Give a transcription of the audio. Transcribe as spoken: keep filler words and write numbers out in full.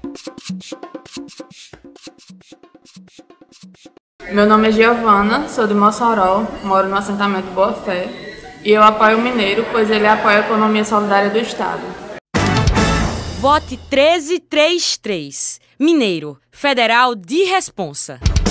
Meu nome é Giovana, sou de Mossoró, moro no assentamento Boa Fé e eu apoio o Mineiro, pois ele apoia a economia solidária do Estado. Vote treze três três. Mineiro, federal de responsa.